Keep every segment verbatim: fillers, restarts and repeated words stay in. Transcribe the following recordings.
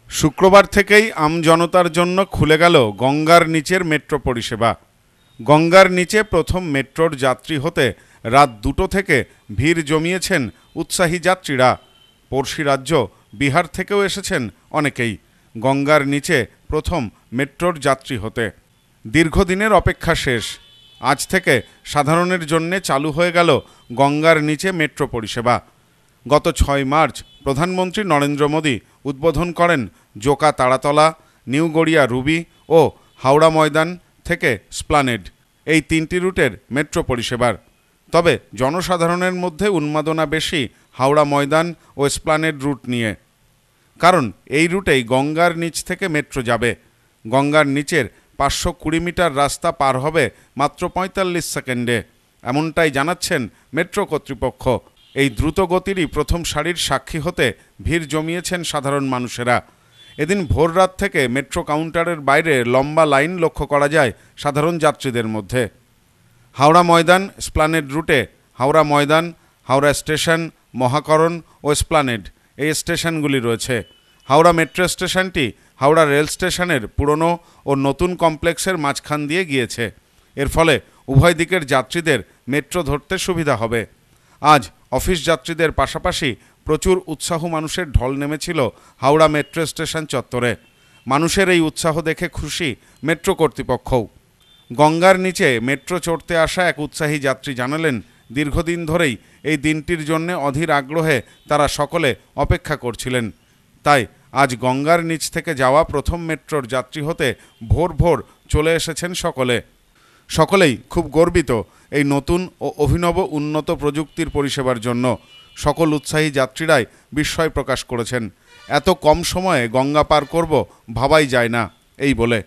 শুক্রবার থেকেই আমজনতার জন্য খুলে গেল গঙ্গার নিচের মেট্রো পরিষেবা। গঙ্গার নিচে প্রথম মেট্রোর যাত্রী হতে রাত দুটো থেকে ভিড় জমিয়েছেন উৎসাহী যাত্রীরা। পড়শি রাজ্য বিহার থেকেও এসেছেন অনেকেই গঙ্গার নিচে প্রথম মেট্রোর যাত্রী হতে। দীর্ঘদিনের অপেক্ষা শেষ। আজ থেকে সাধারণের জন্য চালু হয়ে গেল গঙ্গার নিচে মেট্রো পরিষেবা। গত ছয় মার্চ প্রধানমন্ত্রী নরেন্দ্র মোদী উদ্বোধন করেন জোকা তারাতলা, নিউ গড়িয়া রুবি ও হাওড়া ময়দান থেকে স্প্লানেড এই তিনটি রুটের মেট্রো পরিষেবার। তবে জনসাধারণের মধ্যে উন্মাদনা বেশি হাওড়া ময়দান ও স্প্লানেড রুট নিয়ে, কারণ এই রুটেই গঙ্গার নিচ থেকে মেট্রো যাবে। গঙ্গার নিচের পাঁচশো কুড়ি মিটার রাস্তা পার হবে মাত্র পঁয়তাল্লিশ সেকেন্ডে, এমনটাই জানাচ্ছেন মেট্রো কর্তৃপক্ষ। এই দ্রুত গতিরই প্রথম সারির সাক্ষী হতে ভিড় জমিয়েছেন সাধারণ মানুষেরা। এদিন ভোর রাত থেকে মেট্রো কাউন্টারের বাইরে লম্বা লাইন লক্ষ্য করা যায় সাধারণ যাত্রীদের মধ্যে। হাওড়া ময়দান স্প্লানেড রুটে হাওড়া ময়দান, হাওড়া স্টেশন, মহাকরণ ও স্প্লানেড এই স্টেশনগুলি রয়েছে। হাওড়া মেট্রো স্টেশনটি হাওড়া রেল স্টেশনের পুরনো ও নতুন কমপ্লেক্সের মাঝখান দিয়ে গিয়েছে। এর ফলে উভয় দিকের যাত্রীদের মেট্রো ধরতে সুবিধা হবে। আজ অফিস যাত্রীদের পাশাপাশি প্রচুর উৎসাহ মানুষের ঢল নেমেছিল হাওড়া মেট্রো স্টেশন চত্বরে। মানুষের এই উৎসাহ দেখে খুশি মেট্রো কর্তৃপক্ষও। গঙ্গার নিচে মেট্রো চড়তে আসা এক উৎসাহী যাত্রী জানালেন, দীর্ঘদিন ধরেই এই দিনটির জন্য অধীর আগ্রহে তারা সকলে অপেক্ষা করছিলেন। তাই আজ গঙ্গার নিচ থেকে যাওয়া প্রথম মেট্রোর যাত্রী হতে ভোর ভোর চলে এসেছেন সকলে। সকলেই খুব গর্বিত এই নতুন ও অভিনব উন্নত প্রযুক্তির পরিষেবার জন্য। সকল উৎসাহী যাত্রীরাই বিস্ময় প্রকাশ করেছেন। এত কম সময়ে গঙ্গা পার করব ভাবাই যায় না এই বলে।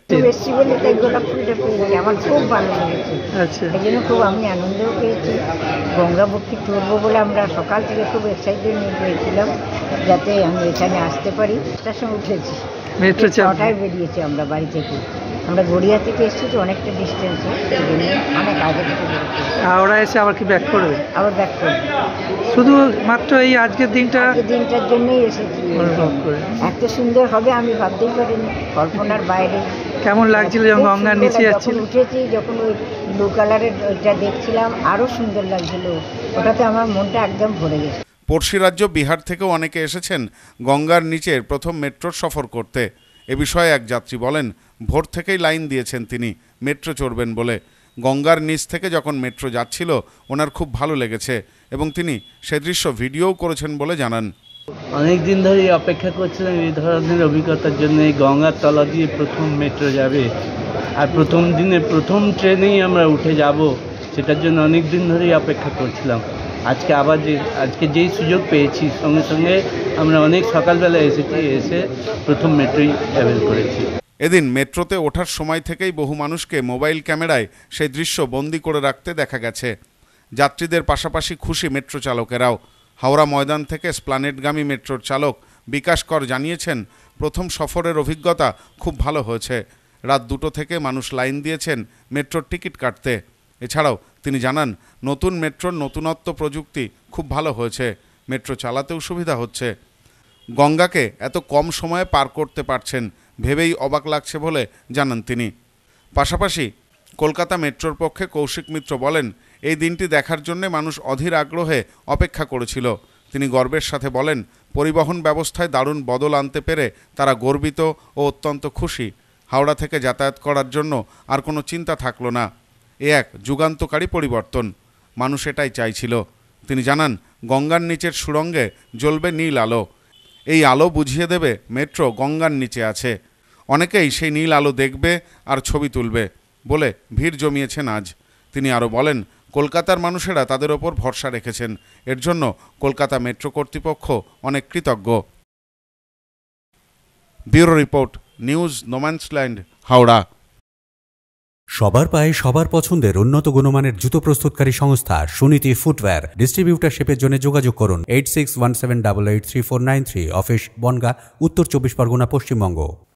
আমার খুব ভালো লেগেছে, এই জন্য খুব আমি আনন্দও পেয়েছি। গঙ্গা ভক্তি চড়বো বলে আমরা সকাল থেকে খুব এক্সাইটেড নিয়ে গিয়েছিলাম যাতে আমি এখানে আসতে পারি। তার সঙ্গে উঠেছি, মেট্রো ছটায় বেরিয়েছি আমরা বাড়ি থেকে। আমরা গড়িয়া থেকে এসেছি তো অনেকটা ডিস্টেন্সে, সেই জন্য অনেক আগে থেকে বেরিয়েছি। হাওড়া এসে আবার কি ব্যাক করবে? আবার ব্যাক করবে। শুধু মাত্র এই আজকের দিনটা দিনটার জন্যই এসেছি। এত সুন্দর হবে আমি ভাবতেই পারিনি, কল্পনার বাইরে। কেমন লাগছিল যখন গঙ্গার নিচে যাচ্ছিল? উঠেছি যখন ওই ব্লু কালারের ওইটা দেখছিলাম আরো সুন্দর লাগছিল, ওটাতে আমার মনটা একদম ভরে গেছে। পড়শি রাজ্য বিহার থেকেও অনেকে এসেছেন গঙ্গার নিচের প্রথম মেট্রোর সফর করতে। এ বিষয়ে এক যাত্রী বলেন, ভোর থেকেই লাইন দিয়েছেন তিনি মেট্রো চড়বেন বলে। গঙ্গার নিচ থেকে যখন মেট্রো যাচ্ছিল ওনার খুব ভালো লেগেছে এবং তিনি সে দৃশ্য ভিডিওও করেছেন বলে জানান। অনেক দিন ধরেই অপেক্ষা করছিলাম এই ধরনের অভিজ্ঞতার জন্য। এই গঙ্গার তলা দিয়ে প্রথম মেট্রো যাবে আর প্রথম দিনে প্রথম ট্রেনেই আমরা উঠে যাব, সেটার জন্য অনেক দিন ধরেই অপেক্ষা করছিলাম। আজকে আবার যে আজকে যেই সুযোগ পেয়েছি সঙ্গে সঙ্গে আমরা অনেক সকালবেলা এসেছি, এসে প্রথম মেট্রোই ট্রাভেল করেছি। এদিন মেট্রোতে ওঠার সময় থেকেই বহু মানুষকে মোবাইল ক্যামেরায় সেই দৃশ্য বন্দি করে রাখতে দেখা গেছে। যাত্রীদের পাশাপাশি খুশি মেট্রো চালকেরাও। হাওড়া ময়দান থেকে স্প্লানেডগামী মেট্রোর চালক বিকাশ কর জানিয়েছেন, প্রথম সফরের অভিজ্ঞতা খুব ভালো হয়েছে। রাত দুটো থেকে মানুষ লাইন দিয়েছেন মেট্রোর টিকিট কাটতে। এছাড়াও তিনি জানান, নতুন মেট্রোর নতুনত্ব প্রযুক্তি খুব ভালো হয়েছে, মেট্রো চালাতেও সুবিধা হচ্ছে। গঙ্গাকে এত কম সময়ে পার করতে পারছেন ভেবেই অবাক লাগছে বলে জানান তিনি। পাশাপাশি কলকাতা মেট্রোর পক্ষে কৌশিক মিত্র বলেন, এই দিনটি দেখার জন্য মানুষ অধীর আগ্রহে অপেক্ষা করেছিল। তিনি গর্বের সাথে বলেন, পরিবহন ব্যবস্থায় দারুণ বদল আনতে পেরে তারা গর্বিত ও অত্যন্ত খুশি। হাওড়া থেকে যাতায়াত করার জন্য আর কোনো চিন্তা থাকলো না। এ এক যুগান্তকারী পরিবর্তন, মানুষ এটাই চাইছিল। তিনি জানান, গঙ্গার নিচের সুড়ঙ্গে জ্বলবে নীল আলো। এই আলো বুঝিয়ে দেবে মেট্রো গঙ্গার নিচে আছে। অনেকেই সেই নীল আলো দেখবে আর ছবি তুলবে বলে ভিড় জমিয়েছেন আজ। তিনি আরও বলেন, কলকাতার মানুষেরা তাদের ওপর ভরসা রেখেছেন, এর জন্য কলকাতা মেট্রো কর্তৃপক্ষ অনেক কৃতজ্ঞ। Bureau report, news no man's land, Howrah. সবার পায়ে সবার পছন্দের উন্নত গুণমানের জুতো প্রস্তুতকারী সংস্থা সুনীতি ফুটওয়্যার। ডিস্ট্রিবিউটারশিপের জন্য যোগাযোগ করুন eight six one seven double eight three four nine three. Office Bongaon, Uttar Chabbish Pargana, Paschimbanga.